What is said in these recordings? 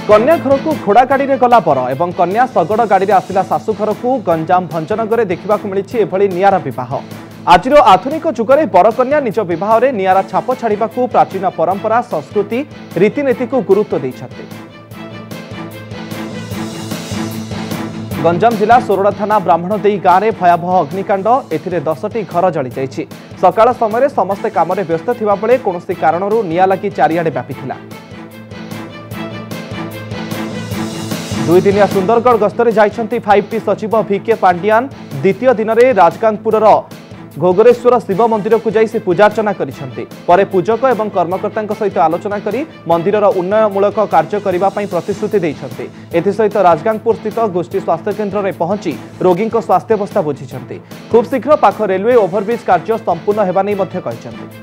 कन्या घर को घोड़ा गाड़ी में गला बर एवं कन्या शगड़ गाड़ी में आसला शाशु घर को गंजाम भंजनगर देखा मिली एभली नियारा बह आज आधुनिक जुगरे बरकन्या निज बह में नियारा छाप छाड़ा प्राचीन परंपरा संस्कृति रीतिनीति को गुरुत्व देते। गंजाम जिला सोरडा थाना ब्राह्मणदेई गाँव में भयावह अग्निकांड एथिरे 10टी घर जली जाइछि। सकाळ समय समस्ते काम में व्यस्त थिबा बेले कोनोसी कारणरू निया लगी चारिआडे व्यापीथिला। 2 दिनिया सुंदरगढ़ गस्तरे जाइछंती 5T सचिव VK पांडियान। द्वितीय दिन में राजगांगपुर घोगरेश्वर शिव मंदिर को जाई से पूजार्चना करिसेंती। परे पूजक एवं कर्मकर्ता सहित आलोचना करी मंदिरर उन्नयनमूलक कार्य करने प्रतिश्रुति देइछंती। एथिसहित राजगांगपुर स्थित गोष्ठी स्वास्थ्य केन्द्र में पहुंची रोगी स्वास्थ्यावस्था बुझिछंती। खूब शीघ्र पाख रेलवे ओभरब्रिज कार्य संपूर्ण हेबा नै मध्य कहिछंती।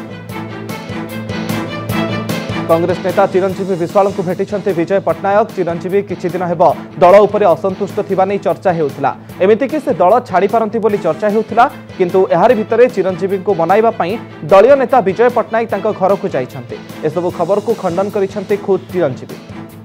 कांग्रेस नेता चिरंजीवी विश्वाल को भेटिछंती विजय पट्टनायक। चिरंजीवी किछि दिन हेब दल उपरे असंतुष्ट थिबा नै चर्चा हेउथिला। एमितिकि से दल छाड़ी पारंती बोली चर्चा हेउथिला, किंतु एहार भितरे चिरंजीवी को मनाइबा पई दलीय नेता विजय पट्टनायक तांको घर को जाइछंती। एसबु खबर को खंडन करिछंती खुद चिरंजीवी।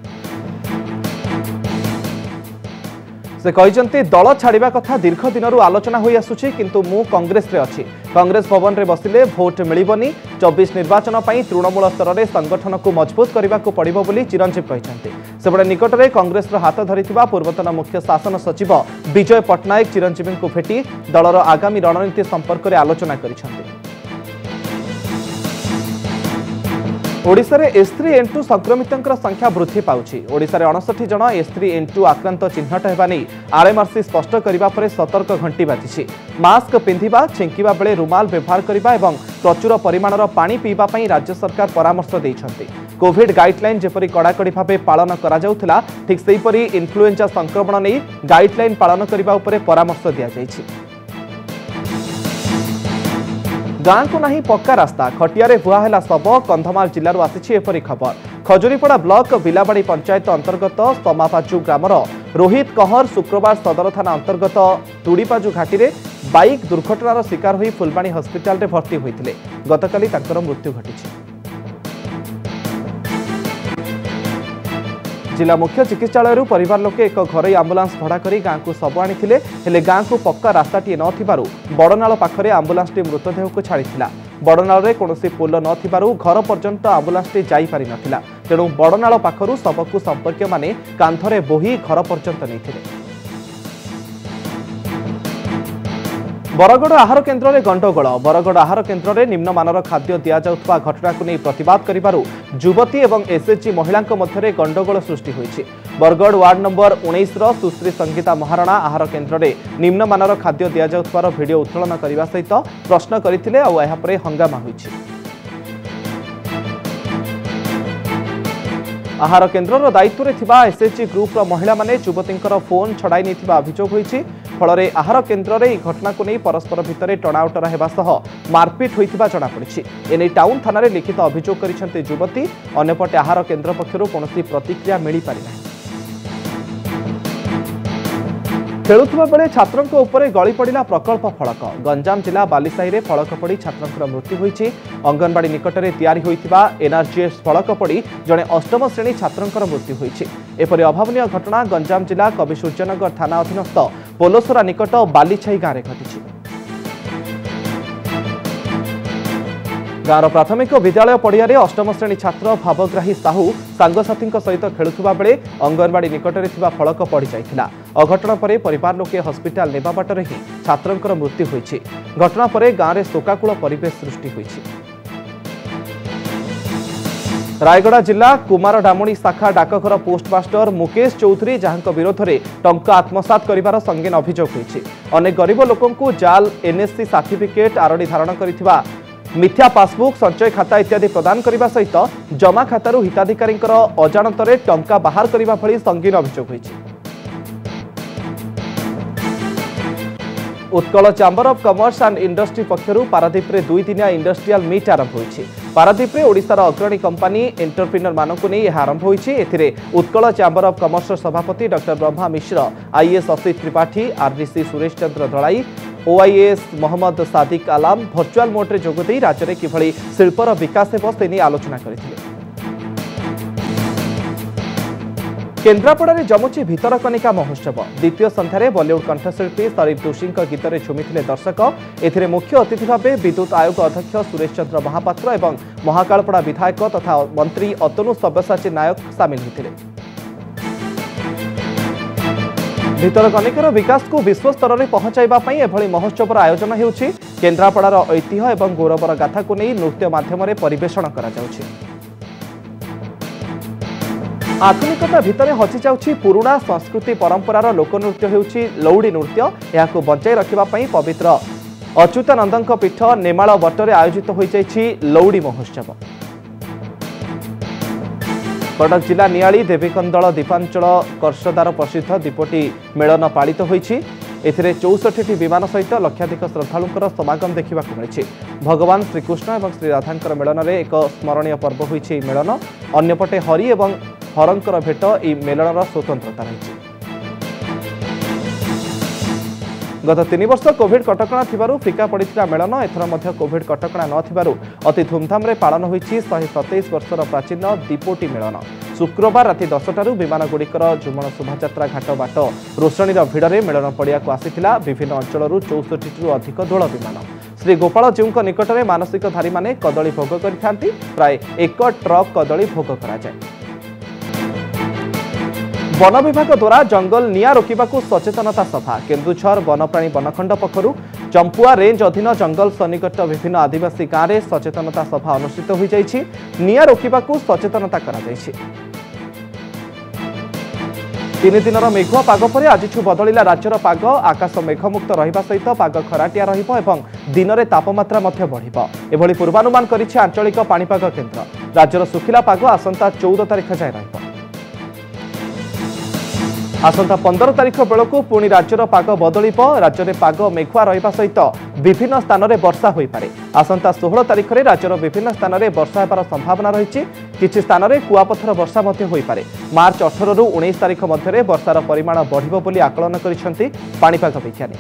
से कहते दल छाड़ा कथा दीर्घ दिन आलोचना हो आसुची, किंतु मु कांग्रेस रे अच्छी। कांग्रेस भवन रे बसिले भोट मिलिबनी। 24 निर्वाचन पई तृणमूल स्तर में संगठन को मजबूत करने को पड़िबो बोली चिरंजीव कहते। सेबडे निकट में कांग्रेस हाथ धरिथिबा पूर्वतन मुख्य शासन सचिव विजय पट्टनायक चिरंजीवी को भेटी दलर आगामी रणनीति संपर्क में आलोचना करिसेंती। ओडिशा रे S3N2 संक्रमितों संख्या वृद्धि पाउछि। ओडिशा रे 59 जन S3N2 आक्रांत चिन्हट हेबा नै RMRC स्पष्ट करिबा परे सतर्क घंटी बाजिछि। मास्क पिंधिबा, छेंकिबा बेले रुमाल व्यवहार करिबा एवं प्रचुर परिमाणर पानी पीबा पई राज्य सरकार परामर्श दैछन्ति। कोविड गाइडलाइन जेपरि कड़ाकड़ी भाव पालन करा जाउथला, ठीक सेहीपरि इन्फ्लुएंजा संक्रमण नै गाइडलाइन पालन करिबा उपरे परामर्श दिया जाइछि। गाँ को नहीं पक्का रास्ता, खटियारे बुआहेला शब। कंधमाल जिलूर आसी एपरी खबर। खजुरीपड़ा ब्लॉक बिलाबाड़ी पंचायत अंतर्गत समापाजु ग्रामर रोहित कहर शुक्रवार सदर थाना अंतर्गत तुड़ीपाजु घाटी में बाइक दुर्घटनार शिकार होई फुलबाणी हस्पिटाल रे भर्ती होइथिले। गतकाली तांकर मृत्यु घटिछि। जिला मुख्य चिकित्सालय परिवार लोके एक घरोई आंबुलांस भड़ा करी गाँ को शब आनिथिले, हेले गाँ को पक्का रास्ताटी नथिबारु बड़नाल पाखरे आंबुलांसटी मृतदेह को छाड़िथिला। बड़नाल रे कोनोसी पोल नथिबारु घर पर्यंत आंबुलांसटी जाई पारि नथिला। तेणु बड़नाल पाखरु शबकु संपर्क माने कांधरे बोही घर पर्यंत नैथिले। बरगड़ आहार केन्द्र में गंडगोल। बरगड़ आहार केन्द्र में निम्नमानर खाद्य दि जाउथबा घटना को नहीं प्रतिवाद करिबारु युवती एवं SHG महिला मध्य गंडगोल सृष्टि होइछि। बरगड़ वार्ड नंबर 19 सुश्री संगीता महाराणा आहार केन्द्र में निम्नमानर खाद्य दि जाउथबार भिडियो उत्तोलन करने सहित प्रश्न करथिले आ एहा परे हंगामा होइछि। आहार केन्द्र दायित्व में थिबा SHG ग्रुप महिला माने युवतींकर फोन छड़ाई नहीं अभियोग होइछि। फल आहार केन्द्र में घटना को नहीं परस्पर भितर टणाउटरा हेबा सह मारपिट होइथिबा जणा पड़िछि। एने टाउन थाना रे लिखित अभियोग करिसेंती युवती। अन्यपटे आहार केन्द्र पक्षरु कोनोसी प्रतिक्रिया मिली पारि नाही। खेलुवा बेले छात्रों उपरे गली पड़ा प्रकल्प फलक। गंजाम जिला बालीसाही में फलक पड़ी छात्रों मृत्यु होइछि। अंगनवाड़ी निकट में तैयारी होइथिबा NRGS फलक पड़ी जड़े 8म श्रेणी छात्रों मृत्यु होइछि। एपरि अभावनीय घटना गंजाम जिला कवि सूर्यनगर थाना अधीनस्थ पोलोसरा निकट बालीछाई गाँव में घटिछि। गाँव प्राथमिक विद्यालय पड़िया 8म श्रेणी छात्र भावग्राही साहू सांगसाथी सहित खेलुवा बेले अंगनवाड़ी निकट में थिबा फलक पड़ जाइथिला। अघटना पर परिवार लोके हस्पिटाल नेबा बाटरे ही छात्रों मृत्यु होइछि। घटना पर गाँव में शोकाकूल परिवेश सृष्टि होइछि। रायगड़ा जिला कुमार डामणी शाखा डाकघर पोस्टमास्टर मुकेश चौधरी जहां विरोध में टंका आत्मसात करिवार संगीन अभियोग होइछि। अनेक गरीब लोकंकु जाल NSC सर्टिफिकेट आरडी धारण करिथिबा मिथ्या पासबुक संचय खाता इत्यादि प्रदान करने सहित जमा खातारू हिताधिकारी अजाणत टंका बाहर करने भली संगीन अभियोग होइछि। Utkal chamber of commerce and industry पक्षरु पारादीप रे 2 दिनिया इंडस्ट्रियल मीट आरंभ होइछि। पारादीप रे ओडिशार अग्रणी कंपनी एंटरप्रेन्योर मानकु नै यह आरंभ होइछि। एथिरे उत्कल चैम्बर ऑफ कॉमर्स सभापति doctor Brahma Mishra, IAS Asit Tripathi, RDC Suresh Chandra Dalai, OIAS Mohammad Sadiq Alam virtual mode रे जोगदेई राज्य में किभली शिल्पर विकास हेब से नहीं आलोचना करथिले। केन्द्रापड़ा जमुची भितरकनिका महोत्सव द्वितीय संध्यारे बॉलीवुड कंठशिल्पी शरीफ जोशी गीत झुमिथिले दर्शक एथिरे मुख्य अतिथि भाव विद्युत आयोग अध्यक्ष सुरेश चंद्र महापात्र और महाकालपड़ा विधायक तथा मंत्री अतनु सब्यसाची नायक सामिल होते। भितरकनिकार विकास को विश्व स्तर में पहुंचाइबा एभली महोत्सव आयोजन होउछि। केन्द्रापड़ार ऐतिह्य और गौरवर गाथा को नहीं नृत्य माध्यम परिवेषण करा जाउछि। आधुनिकता भितर हजि जाउछि पुराणा संस्कृति परंपरार लोकनृत्य होउछि लौड़ी नृत्य। याकु बंचाई रखिबा पई पवित्र अच्युतानंदଙ୍କ पीठ नेमाळ बटरे आयोजित होई जाइछि लौड़ी महोत्सव। कटक जिला नियाली देवीकंदल दीपांचल कर्षदार प्रसिद्ध दीपोटी मेलन पालित होइछि। एथिरे 64टी विमान सहित लक्षाधिक श्रद्धालुंकर समागम देखा मिली। भगवान श्रीकृष्ण और श्री राधांकर मेलन में एक स्मरणीय पर्व होइछि मेलन। अन्यपटे हरि और हरंकर भेट ई मेलनर स्वतंत्रता रही। गत 3 वर्ष कोविड कटकणा थिबारु फिका पड़िथिला मेलन एथर मध्य कोविड कटकणा नथिबारु अति धूमधाम रे पालन होइछि 127 वर्षर प्राचीन दीपोटी मेलन। शुक्रवार राति 10टारू विमान गुड़िकर झुमण शोभायात्रा घाट बाट रोषणीर भिड़े मेलन पड़िया को आसीथिला विभिन्न अंचलरू 64टी अधिक दोल विमान। श्री गोपाल जीउक निकट में मानसिकधारी माने कदली भोग करिथांती। प्राय 1 ट्रक कदली भोग करा जाय। वन विभाग द्वारा जंगल निया रोकवाकू सचेतनता सभा केन्दुझर वनप्राणी वनखंड पक्षरु चंपुआ रेंज अधीन जंगल सन्निकट विभिन्न आदिवासी गाँव में सचेतनता सभा अनुष्ठित हो जाइछि। निया रोकवाकू सचेतनता करा जाइछि। 3 दिनर मेघुआ पाग पर आज बदलिला राज्यर पाग। आकाश मेघमुक्त रहिबा सहित पाग खराटिया रहिबो एवं दिन में तापमात्रा बढ़िबो एभली पूर्वानुमान करिछि आंचलिक पाणीपाग केन्द्र। राज्यर सुखिला पाग आसंता 14 तारिख जाए रहिबो। आसंता 15 तारिख बेलू पुणी राज्यर पाग बदल। राज्य में पाग मेघुआ रहिबा सहित विभिन्न स्थान में वर्षा हो पारे। आसंता 16 तारिख में राज्यर विभिन्न स्थान में वर्षा होबार संभावना रही। किछि स्थान में कुआपथर वर्षा हो पारे। मार्च 18 रु 19 तारिख मध्य वर्षार परिमाण बढ़िबो बोली आकलन करिसेंति पाणीपाग विज्ञानी।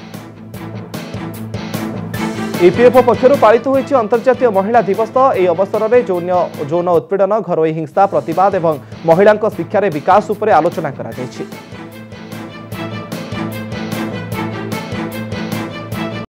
ईपीएफओ पक्षर पालित होइछि अंतर्जातीय महिला दिवस। এই अवसर में যৌन उत्पीड़न घरोई हिंसा प्रतिवाद और महिलांक शिक्षार विकास उपर आलोचना करा जाइछि।